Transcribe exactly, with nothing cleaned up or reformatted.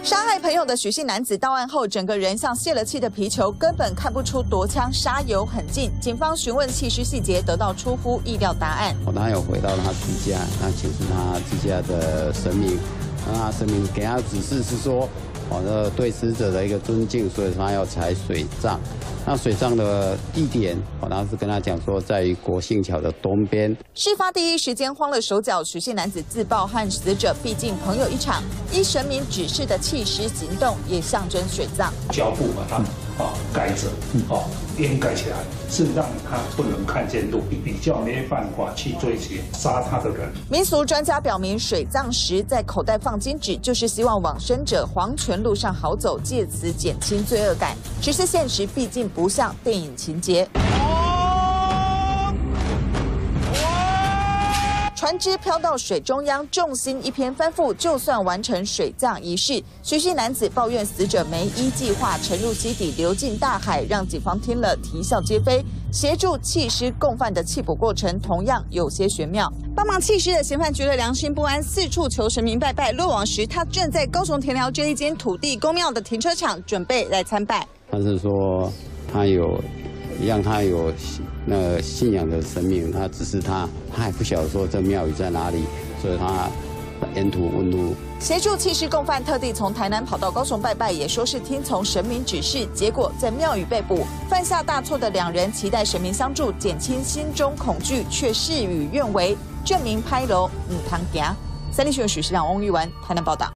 杀害朋友的许姓男子到案后，整个人像泄了气的皮球，根本看不出夺枪杀有很近。警方询问弃尸细节，得到出乎意料答案。 他有回到他自家，那请示他自家的神明，那他神明给他指示是说，哦，那对死者的一个尊敬，所以他要采水葬。那水葬的地点，我当时跟他讲说，在于国姓桥的东边。 事发第一时间慌了手脚，许姓男子自曝和死者毕竟朋友一场，依神明指示的弃尸行动，也象征水葬。 胶布把它啊盖着，哦掩盖起来，是让他不能看见路，比较没办法去追击杀他的人。 民俗专家表明，水葬时在口袋放金纸，就是希望往生者黄泉路上好走，借此减轻罪恶感。只是现实毕竟不像电影情节。船只飘到水中央，重心一偏翻覆，就算完成水葬仪式，许姓男子抱怨死者没依计划沉入溪底，流进大海，让警方听了啼笑皆非。协助弃尸共犯的弃捕过程同样有些玄妙。帮忙弃尸的嫌犯觉得良心不安，四处求神明拜拜。落网时，他正在高雄田寮这一间土地公庙的停车场准备来参拜。 他是说他有让他有那个信仰的神明，他只是他，他还不晓得说这庙宇在哪里，所以他沿途问路。 协助弃尸共犯特地从台南跑到高雄拜拜，也说是听从神明指示，结果在庙宇被捕。犯下大错的两人期待神明相助，减轻心中恐惧，却事与愿违，证明拍楼唔通行。三立新闻许世亮、翁玉文台南报道。